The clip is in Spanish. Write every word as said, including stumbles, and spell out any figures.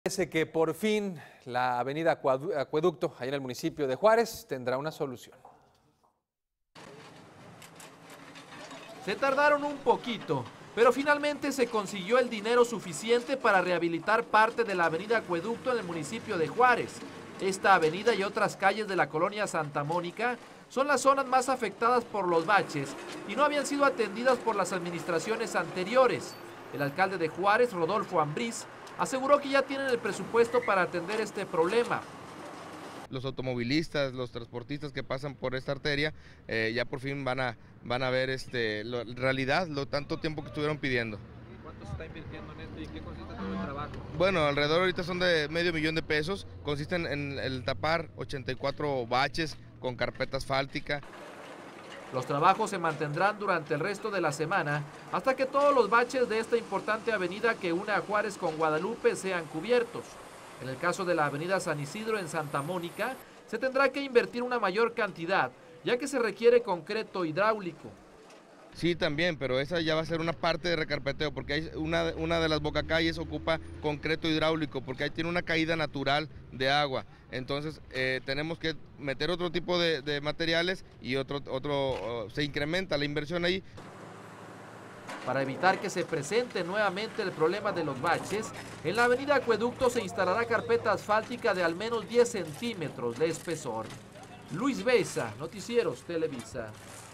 Parece que por fin la avenida Acueducto, ahí en el municipio de Juárez, tendrá una solución. Se tardaron un poquito, pero finalmente se consiguió el dinero suficiente para rehabilitar parte de la avenida Acueducto en el municipio de Juárez. Esta avenida y otras calles de la colonia Santa Mónica son las zonas más afectadas por los baches y no habían sido atendidas por las administraciones anteriores. El alcalde de Juárez, Rodolfo Ambriz, aseguró que ya tienen el presupuesto para atender este problema. Los automovilistas, los transportistas que pasan por esta arteria, eh, ya por fin van a, van a ver este, lo, en realidad lo tanto tiempo que estuvieron pidiendo. ¿Y cuánto se está invirtiendo en esto y qué consiste todo el trabajo? Bueno, alrededor ahorita son de medio millón de pesos, consisten en el tapar ochenta y cuatro baches con carpeta asfáltica. Los trabajos se mantendrán durante el resto de la semana hasta que todos los baches de esta importante avenida que une a Juárez con Guadalupe sean cubiertos. En el caso de la avenida San Isidro en Santa Mónica, se tendrá que invertir una mayor cantidad, ya que se requiere concreto hidráulico. Sí, también, pero esa ya va a ser una parte de recarpeteo, porque hay una, una de las bocacalles ocupa concreto hidráulico, porque ahí tiene una caída natural de agua. Entonces eh, tenemos que meter otro tipo de, de materiales y otro, otro, uh, se incrementa la inversión ahí. Para evitar que se presente nuevamente el problema de los baches, en la avenida Acueducto se instalará carpeta asfáltica de al menos diez centímetros de espesor. Luis Besa, Noticieros Televisa.